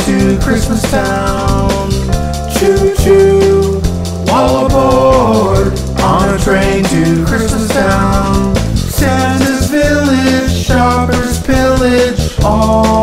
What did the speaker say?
to Christmas Town. Choo choo, all aboard on a train to Christmas Town. Santa's village, shoppers pillage all